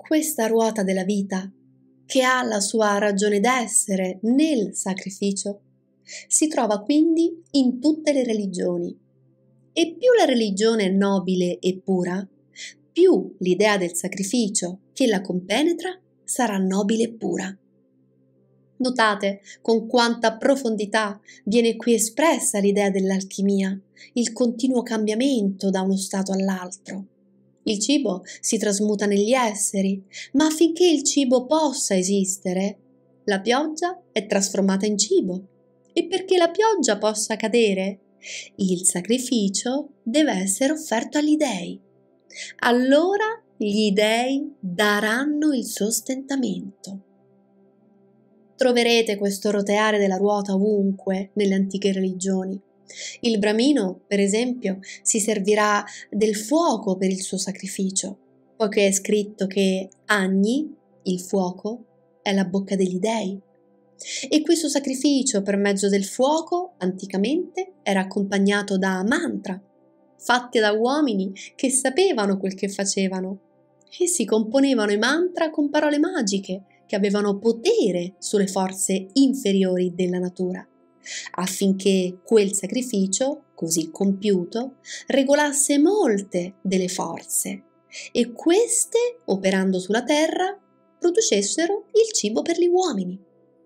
Questa ruota della vita, che ha la sua ragione d'essere nel sacrificio, si trova quindi in tutte le religioni. E più la religione è nobile e pura, più l'idea del sacrificio che la compenetra sarà nobile e pura. Notate con quanta profondità viene qui espressa l'idea dell'alchimia, il continuo cambiamento da uno stato all'altro. Il cibo si trasmuta negli esseri, ma affinché il cibo possa esistere, la pioggia è trasformata in cibo. E perché la pioggia possa cadere, il sacrificio deve essere offerto agli dei. Allora gli dei daranno il sostentamento. Troverete questo roteare della ruota ovunque nelle antiche religioni. Il bramino, per esempio, si servirà del fuoco per il suo sacrificio, poiché è scritto che Agni, il fuoco, è la bocca degli dei. E questo sacrificio per mezzo del fuoco, anticamente, era accompagnato da mantra, fatti da uomini che sapevano quel che facevano. Essi componevano i mantra con parole magiche che avevano potere sulle forze inferiori della natura, affinché quel sacrificio, così compiuto, regolasse molte delle forze e queste, operando sulla terra, producessero il cibo per gli uomini.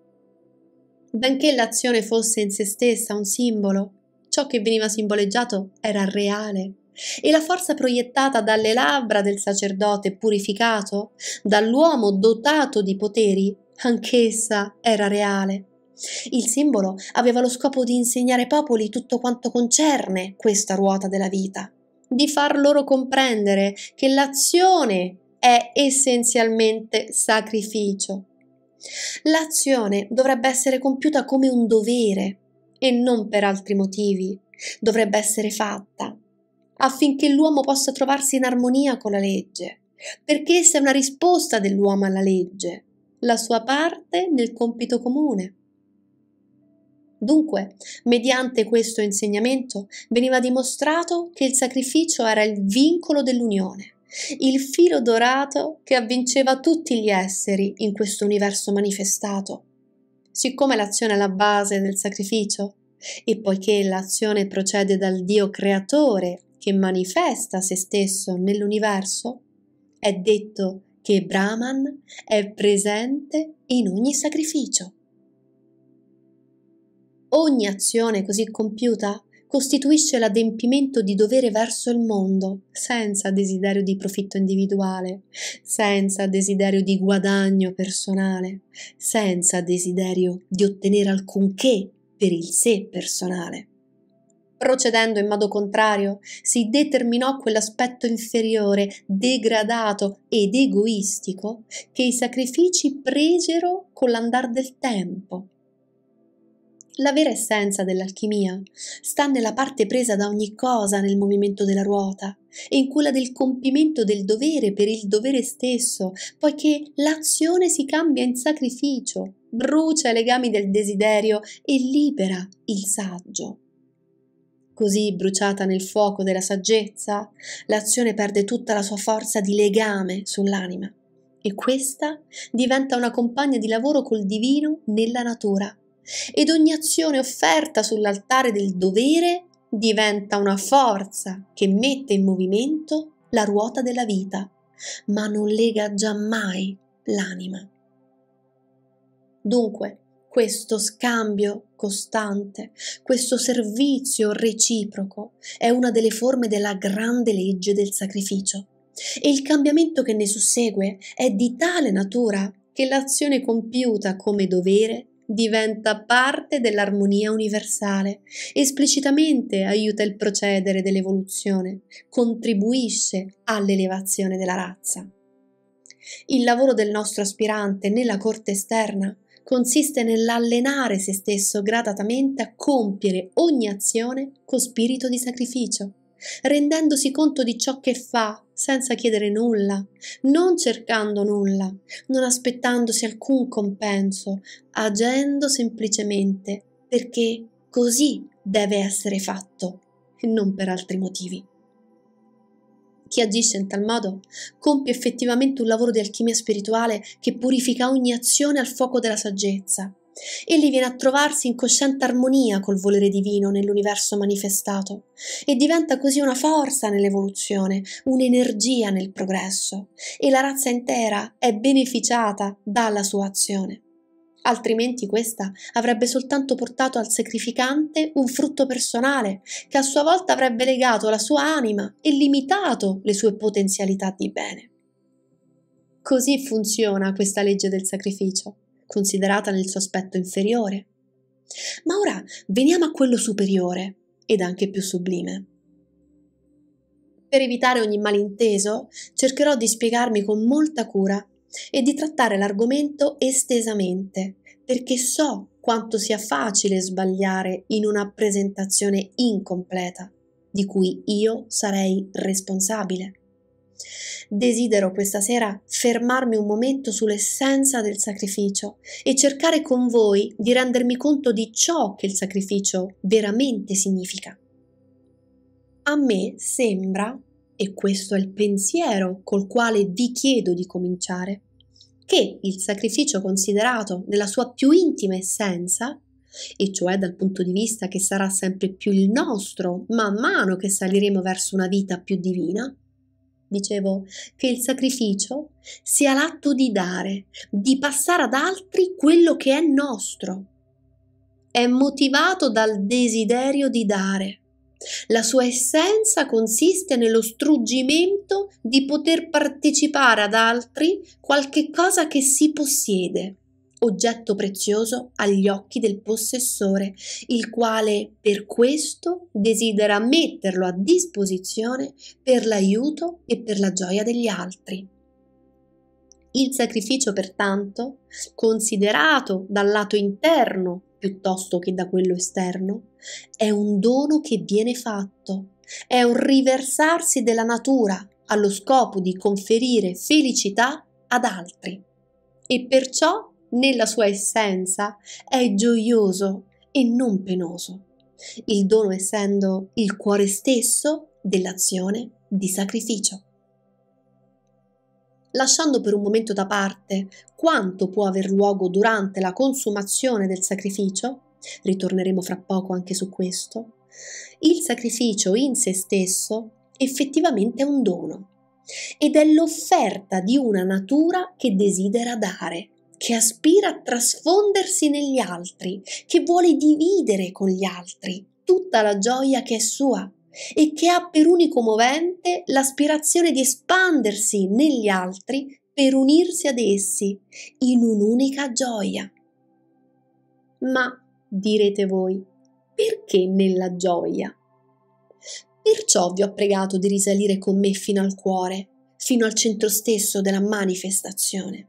Benché l'azione fosse in se stessa un simbolo, ciò che veniva simboleggiato era reale e la forza proiettata dalle labbra del sacerdote purificato, dall'uomo dotato di poteri, anch'essa era reale. Il simbolo aveva lo scopo di insegnare ai popoli tutto quanto concerne questa ruota della vita, di far loro comprendere che l'azione è essenzialmente sacrificio. L'azione dovrebbe essere compiuta come un dovere e non per altri motivi. Dovrebbe essere fatta affinché l'uomo possa trovarsi in armonia con la legge, perché essa è una risposta dell'uomo alla legge, la sua parte nel compito comune. Dunque, mediante questo insegnamento veniva dimostrato che il sacrificio era il vincolo dell'unione, il filo dorato che avvinceva tutti gli esseri in questo universo manifestato. Siccome l'azione è la base del sacrificio, e poiché l'azione procede dal Dio creatore che manifesta se stesso nell'universo, è detto che Brahman è presente in ogni sacrificio. Ogni azione così compiuta costituisce l'adempimento di dovere verso il mondo, senza desiderio di profitto individuale, senza desiderio di guadagno personale, senza desiderio di ottenere alcunché per il sé personale. Procedendo in modo contrario, si determinò quell'aspetto inferiore, degradato ed egoistico che i sacrifici presero con l'andar del tempo. La vera essenza dell'alchimia sta nella parte presa da ogni cosa nel movimento della ruota e in quella del compimento del dovere per il dovere stesso, poiché l'azione si cambia in sacrificio, brucia i legami del desiderio e libera il saggio. Così, bruciata nel fuoco della saggezza, l'azione perde tutta la sua forza di legame sull'anima e questa diventa una compagna di lavoro col divino nella natura. Ed ogni azione offerta sull'altare del dovere diventa una forza che mette in movimento la ruota della vita, ma non lega giammai l'anima. Dunque, questo scambio costante, questo servizio reciproco è una delle forme della grande legge del sacrificio e il cambiamento che ne sussegue è di tale natura che l'azione compiuta come dovere diventa parte dell'armonia universale, esplicitamente aiuta il procedere dell'evoluzione, contribuisce all'elevazione della razza. Il lavoro del nostro aspirante nella corte esterna consiste nell'allenare se stesso gradatamente a compiere ogni azione con spirito di sacrificio, rendendosi conto di ciò che fa senza chiedere nulla, non cercando nulla, non aspettandosi alcun compenso, agendo semplicemente perché così deve essere fatto e non per altri motivi. Chi agisce in tal modo compie effettivamente un lavoro di alchimia spirituale che purifica ogni azione al fuoco della saggezza. Egli viene a trovarsi in cosciente armonia col volere divino nell'universo manifestato e diventa così una forza nell'evoluzione, un'energia nel progresso, e la razza intera è beneficiata dalla sua azione. Altrimenti questa avrebbe soltanto portato al sacrificante un frutto personale, che a sua volta avrebbe legato la sua anima e limitato le sue potenzialità di bene. Così funziona questa legge del sacrificio, considerata nel suo aspetto inferiore. Ma ora veniamo a quello superiore ed anche più sublime. Per evitare ogni malinteso, cercherò di spiegarmi con molta cura e di trattare l'argomento estesamente, perché so quanto sia facile sbagliare in una presentazione incompleta, di cui io sarei responsabile. Desidero questa sera fermarmi un momento sull'essenza del sacrificio e cercare con voi di rendermi conto di ciò che il sacrificio veramente significa. A me sembra, e questo è il pensiero col quale vi chiedo di cominciare, che il sacrificio considerato nella sua più intima essenza, e cioè dal punto di vista che sarà sempre più il nostro man mano che saliremo verso una vita più divina, dicevo che il sacrificio sia l'atto di dare, di passare ad altri quello che è nostro. È motivato dal desiderio di dare. La sua essenza consiste nello struggimento di poter partecipare ad altri qualche cosa che si possiede, oggetto prezioso agli occhi del possessore, il quale per questo desidera metterlo a disposizione per l'aiuto e per la gioia degli altri. Il sacrificio, pertanto, considerato dal lato interno piuttosto che da quello esterno, è un dono che viene fatto, è un riversarsi della natura allo scopo di conferire felicità ad altri, e perciò nella sua essenza è gioioso e non penoso, il dono essendo il cuore stesso dell'azione di sacrificio. Lasciando per un momento da parte quanto può aver luogo durante la consumazione del sacrificio, ritorneremo fra poco anche su questo, il sacrificio in se stesso effettivamente è un dono ed è l'offerta di una natura che desidera dare, che aspira a trasfondersi negli altri, che vuole dividere con gli altri tutta la gioia che è sua e che ha per unico movente l'aspirazione di espandersi negli altri per unirsi ad essi in un'unica gioia. Ma, direte voi, perché nella gioia? Perciò vi ho pregato di risalire con me fino al cuore, fino al centro stesso della manifestazione.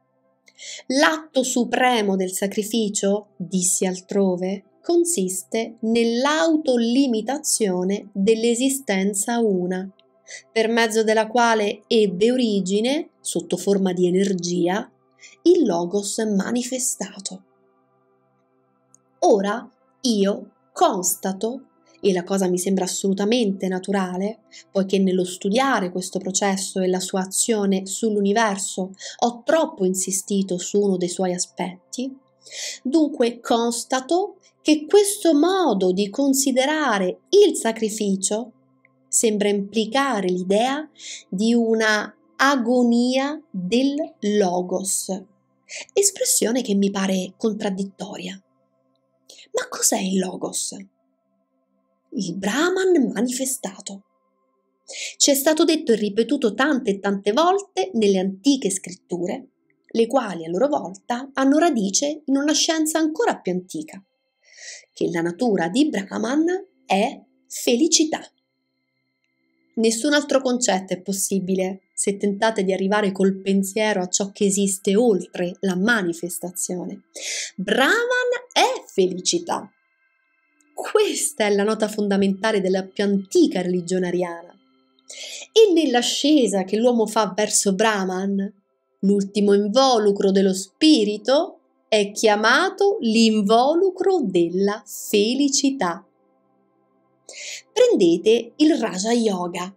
L'atto supremo del sacrificio, dissi altrove, consiste nell'autolimitazione dell'esistenza una, per mezzo della quale ebbe origine, sotto forma di energia, il Logos manifestato. Ora io constato, e la cosa mi sembra assolutamente naturale, poiché nello studiare questo processo e la sua azione sull'universo ho troppo insistito su uno dei suoi aspetti, dunque constato che questo modo di considerare il sacrificio sembra implicare l'idea di una agonia del logos, espressione che mi pare contraddittoria. Ma cos'è il logos? Il Brahman manifestato. Ci è stato detto e ripetuto tante e tante volte nelle antiche scritture, le quali a loro volta hanno radice in una scienza ancora più antica, che la natura di Brahman è felicità. Nessun altro concetto è possibile se tentate di arrivare col pensiero a ciò che esiste oltre la manifestazione. Brahman è felicità. Questa è la nota fondamentale della più antica religione ariana. E nell'ascesa che l'uomo fa verso Brahman, l'ultimo involucro dello spirito è chiamato l'involucro della felicità. Prendete il Raja Yoga,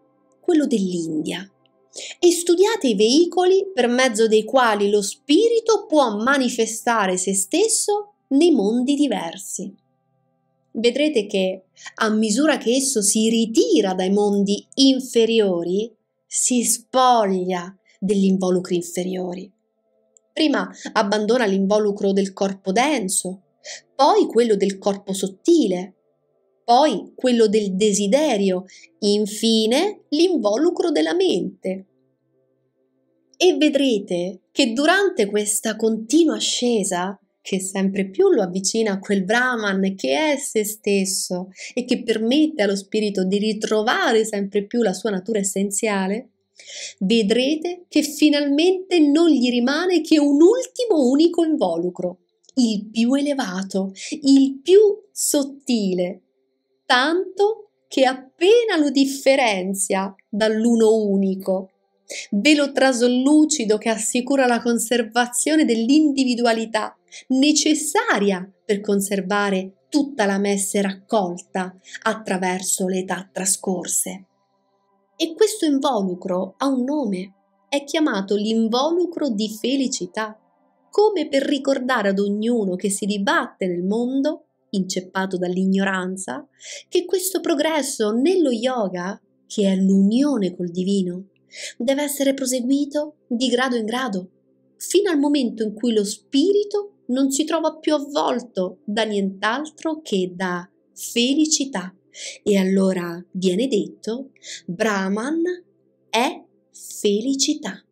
quello dell'India, e studiate i veicoli per mezzo dei quali lo spirito può manifestare se stesso nei mondi diversi. Vedrete che a misura che esso si ritira dai mondi inferiori, si spoglia degli involucri inferiori. Prima abbandona l'involucro del corpo denso, poi quello del corpo sottile, poi quello del desiderio, infine l'involucro della mente. E vedrete che durante questa continua ascesa, che sempre più lo avvicina a quel Brahman che è se stesso e che permette allo spirito di ritrovare sempre più la sua natura essenziale, vedrete che finalmente non gli rimane che un ultimo unico involucro, il più elevato, il più sottile, tanto che appena lo differenzia dall'uno unico, velo trasllucido che assicura la conservazione dell'individualità necessaria per conservare tutta la messe raccolta attraverso le età trascorse. E questo involucro ha un nome, è chiamato l'involucro di felicità, come per ricordare ad ognuno che si dibatte nel mondo, inceppato dall'ignoranza, che questo progresso nello yoga, che è l'unione col divino, deve essere proseguito di grado in grado, fino al momento in cui lo spirito non si trova più avvolto da nient'altro che da felicità. E allora viene detto: Brahman è felicità.